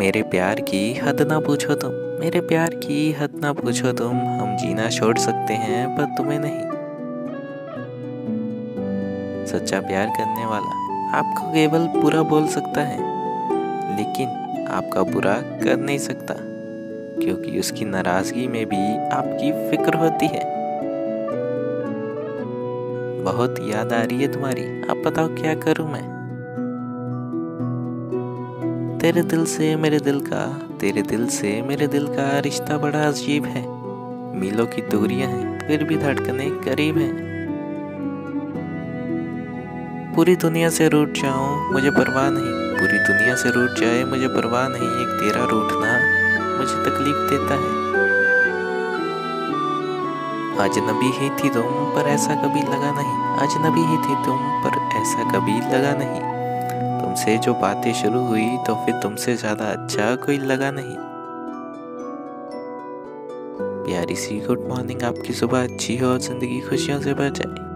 मेरे प्यार की हद ना पूछो तुम, मेरे प्यार की हद ना पूछो तुम। हम जीना छोड़ सकते हैं पर तुम्हें नहीं। सच्चा प्यार करने वाला आपको केवल बुरा बोल सकता है, लेकिन आपका बुरा कर नहीं सकता, क्योंकि उसकी नाराजगी में भी आपकी फिक्र होती है। बहुत याद आ रही है तुम्हारी, आप बताओ क्या करूं मैं। तेरे दिल से मेरे दिल का, तेरे दिल से मेरे दिल का रिश्ता बड़ा अजीब है। मीलों की दूरियां हैं फिर भी धड़कने करीब हैं। पूरी दुनिया से रूठ जाऊं मुझे परवाह नहीं, पूरी दुनिया से रूठ जाए मुझे परवाह नहीं। एक तेरा रूठना मुझे तकलीफ देता है। अजनबी ही थी तुम पर ऐसा कभी लगा नहीं, अजनबी ही थी तुम पर ऐसा कभी लगा नहीं। तुमसे जो बातें शुरू हुई तो फिर तुमसे ज्यादा अच्छा कोई लगा नहीं। प्यारी सी गुड मॉर्निंग, आपकी सुबह अच्छी हो और जिंदगी खुशियों से भर जाए।